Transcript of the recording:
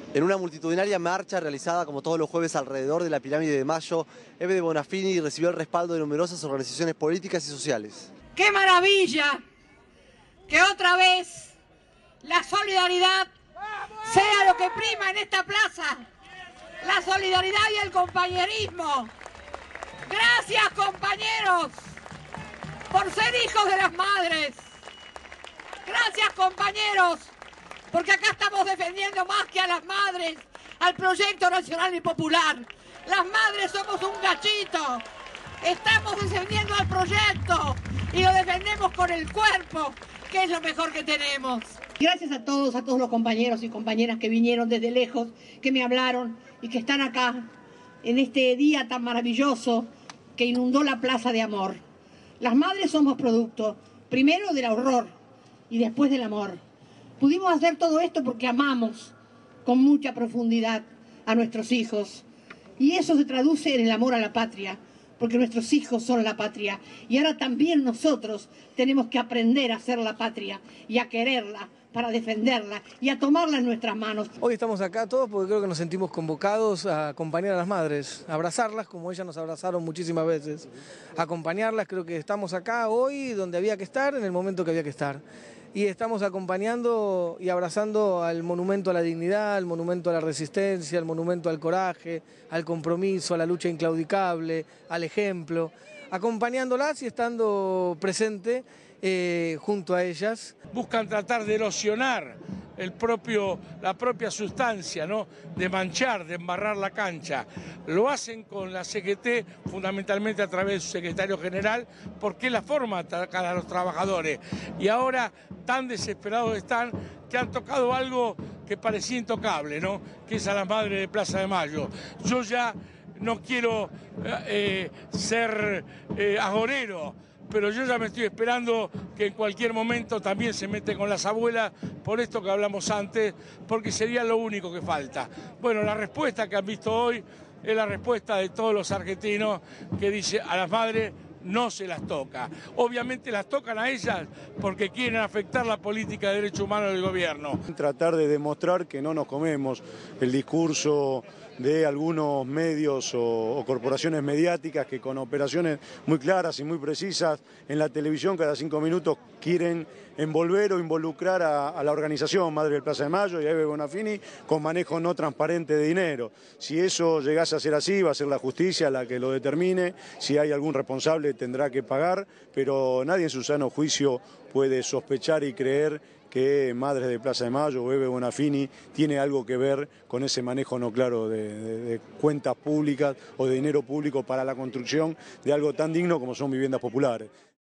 En una multitudinaria marcha realizada como todos los jueves alrededor de la Pirámide de Mayo, Eve de Bonafini recibió el respaldo de numerosas organizaciones políticas y sociales. ¡Qué maravilla que otra vez la solidaridad sea lo que prima en esta plaza! La solidaridad y el compañerismo. Gracias, compañeros, por ser hijos de las madres. Gracias, compañeros, porque acá estamos defendiendo más que a las madres, al proyecto nacional y popular. Las madres somos un cachito. Estamos defendiendo al proyecto y lo defendemos con el cuerpo, que es lo mejor que tenemos. Gracias a todos los compañeros y compañeras que vinieron desde lejos, que me hablaron y que están acá en este día tan maravilloso que inundó la Plaza de Amor. Las madres somos producto, primero del horror y después del amor. Pudimos hacer todo esto porque amamos con mucha profundidad a nuestros hijos. Y eso se traduce en el amor a la patria, porque nuestros hijos son la patria. Y ahora también nosotros tenemos que aprender a ser la patria y a quererla para defenderla y a tomarla en nuestras manos. Hoy estamos acá todos porque creo que nos sentimos convocados a acompañar a las madres, a abrazarlas como ellas nos abrazaron muchísimas veces, a acompañarlas. Creo que estamos acá hoy donde había que estar, en el momento que había que estar. Y estamos acompañando y abrazando al monumento a la dignidad, al monumento a la resistencia, al monumento al coraje, al compromiso, a la lucha inclaudicable, al ejemplo, acompañándolas y estando presente junto a ellas. Buscan tratar de erosionar la propia sustancia, ¿no? De manchar, de embarrar la cancha. Lo hacen con la CGT, fundamentalmente a través de su secretario general, porque es la forma de atacar a los trabajadores. Y ahora tan desesperados están que han tocado algo que parecía intocable, ¿no? Que es a las madres de Plaza de Mayo. Yo ya no quiero ser agorero, pero yo ya me estoy esperando que en cualquier momento también se mete con las abuelas por esto que hablamos antes, porque sería lo único que falta. Bueno, la respuesta que han visto hoy es la respuesta de todos los argentinos que dice a las madres no se las toca. Obviamente las tocan a ellas porque quieren afectar la política de derechos humanos del gobierno. Tratar de demostrar que no nos comemos el discurso de algunos medios o corporaciones mediáticas que con operaciones muy claras y muy precisas en la televisión cada 5 minutos quieren envolver o involucrar a la organización Madre del Plaza de Mayo y a Eve Bonafini con manejo no transparente de dinero. Si eso llegase a ser así, va a ser la justicia la que lo determine. Si hay algún responsable tendrá que pagar, pero nadie en su sano juicio puede sospechar y creer que Madres de Plaza de Mayo o Eve Bonafini tiene algo que ver con ese manejo no claro de cuentas públicas o de dinero público para la construcción de algo tan digno como son viviendas populares.